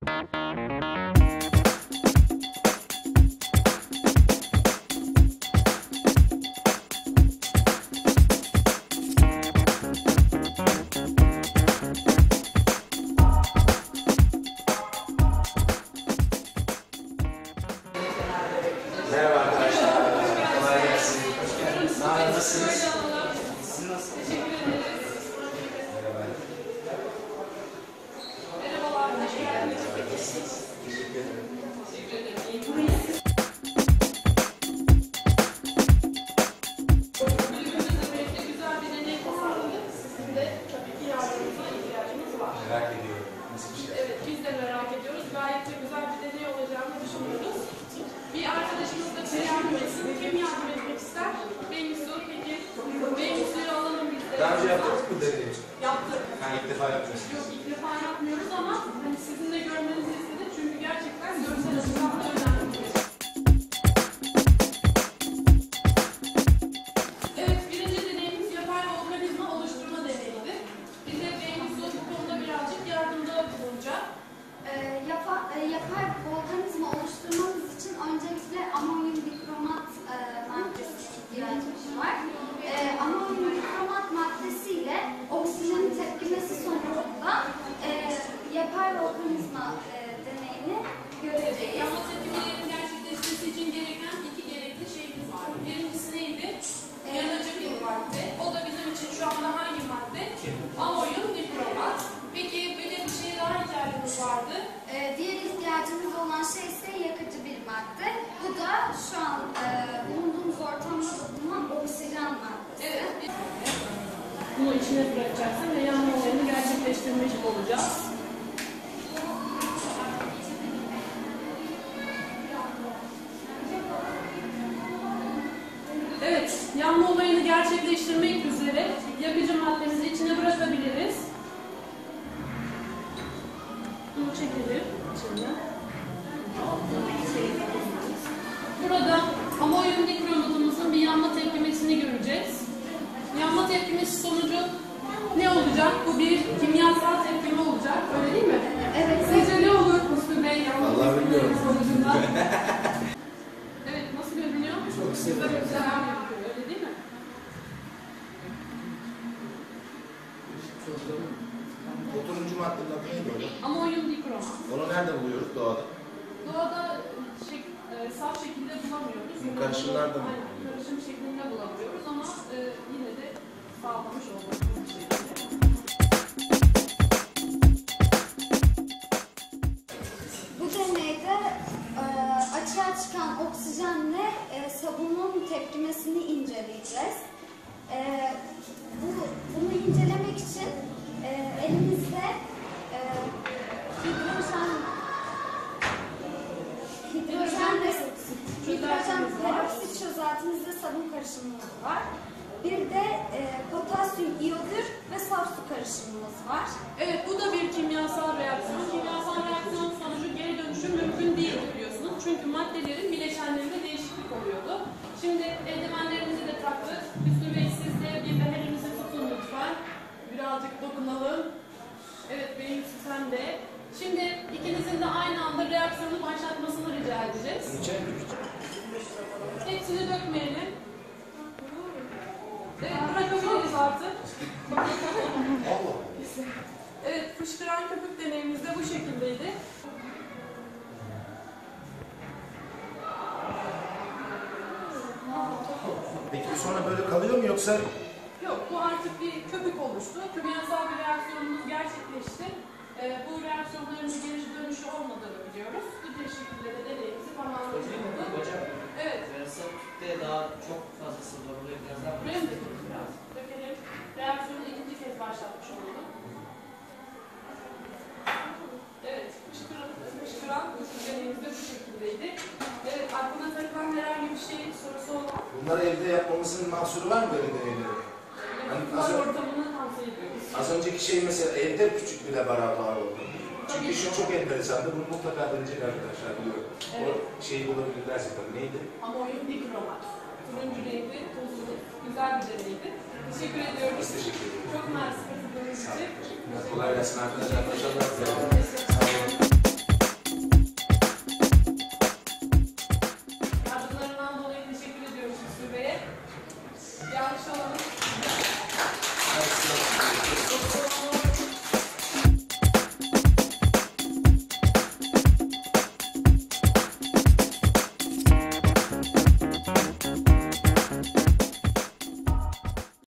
Merhaba arkadaşlar. Kolay gelsin. Nasılsınız? Siz nasılsınız? Teşekkür ederiz. Merhabalar. Hoş geldiniz. Teşekkür ederim. Teşekkür ederim. Bölümümüzle birlikte güzel bir deney tasarladık. Sizin de tabii ki yardımınıza ihtiyacımız var. Merak ediyorum. Nasıl bir şey? Evet, biz de merak ediyoruz. Gayet de güzel bir deney olacağını düşünüyoruz. Bir arkadaşımız da bize yardım etsin. Kim yardım etmek ister? Bengüsü, peki. Bengüsü'yü alalım biz de. Daha önce yaptınız mı deneyi? Yaptık. Ben ilk defa yaptınız. Yok, ilk defa yapmıyoruz ama hani sizin de görmenizi istedik. Çünkü gerçekten görsel açıdan da önemli. Evet, birinci deneyimiz yapay organizma oluşturma deneyiydi. Bize Bengüsü bu konuda birazcık yardımda bulunacak. Yapay organizma oluşturmamız için öncelikle amonyum dikromat maddesine ihtiyacımız var. Amonyum dikromat maddesiyle oksijenin tepkimesi sonucunda yapay organizma deneyini göreceğiz. Yalnız tepkilerin gerçekleşmesi için gereken iki gerekli şeyimiz var. Birincisi neydi? Yanıcı bir madde. O da bizim için şu anda hangi madde? Amonyum dikromat. Peki böyle bir şey daha ihtiyacımız vardı. Diğer ihtiyacımız olan şey ise yakıcı bir madde. Bu da şu an bulunduğumuz ortamda bulunan oksijen maddesi. Evet. Bunu içine bırakacaksın ve yanma olayını gerçekleştirmiş olacağız. Evet, yanma olayını gerçekleştirmek üzere yakıcı maddemizi içine bırakabiliriz. Bunu çekelim içinden. Burada amonyum dikromatumuzun bir yanma tepkimesini göreceğiz. Yanma tepkimesi sonucu ne olacak? Bu bir kimyasal tepkime olacak, öyle değil mi? Evet. Sizce ne olur Mustafa Bey yanma Vallahi tepkimesi bilmiyorum. sonucunda? Evet, nasıl görünüyor? Çok Güzel sevdim. yapıyor, öyle değil mi? Oturuncu maddenin adı neydi hocam? Amonyum dikromat. Onu nerede buluyoruz doğada? Doğada saf şekilde bulamıyoruz. Karışımlarda mı? Aynen, karışım şeklinde bulamıyoruz ama yine de sağlamış olduğumuz bir şekilde. Bu deneyde açığa çıkan oksijenle sabunun tepkimesini inceleyeceğiz. Bunu incelemek için elimizde hidrojen peroksit çözeltimizde sabun karışımımız var. Bir de potasyum iyodür ve saf su karışımımız var. Evet, bu da bir kimyasal reaksiyon. Kimyasal reaksiyon sonucu geri dönüşüm mümkün değil biliyorsunuz. Çünkü maddelerin bileşenlerinde değişiklik oluyordu. Şimdi eldivenlerimizi de taktık. Üstü Bey siz de bir de elimizi tutun lütfen. Birazcık dokunalım. Evet, Bengüsü sen de. Şimdi ikinizin de aynı anda reaksiyonu başlatmasını rica edeceğiz. Hepsini dökmeyelim. Evet, bırakabiliriz artık. Evet, fışkıran köpük deneyimiz de bu şekildeydi. Peki sonra böyle kalıyor mu yoksa? Yok, bu artık bir köpük oluştu. Kimyasal bir reaksiyonumuz gerçekleşti. Bu reaksiyonların geri dönüşü olmadığını biliyoruz. Bir şekilde de deneyimizi tamamladık. Hocam, Evet. Tüpte daha çok fazla sıvı var. Buraya biraz daha Buraya mı dökelim biraz? Dökelim. Reaksiyonu ikinci kez başlatmış olduk. Evet, fışkıran deneyimiz de bu şekildeydi. Evet, aklına takılan herhangi bir şey, sorusu olan Bunları evde yapmamızın mahsuru var mı böyle deneyleri? spor ortamını tavsiye ediyoruz. Az önceki şey mesela evde küçük bir laboratuvar oldu. Çünkü şu çok enteresandı. Bunu mutlaka deneyecek arkadaşlar biliyorum. Evet. O şeyi bulabilirlerse tabii. Neydi? Amonyum dikromat. Turuncu renkli, tuzlu, güzel bir deneydi. Teşekkür ediyoruz. Biz teşekkür ederiz. Çok mersi katıldığınız Sağ olun. için. Kolay gelsin arkadaşlar. Başarılar. Teşekkür ederim.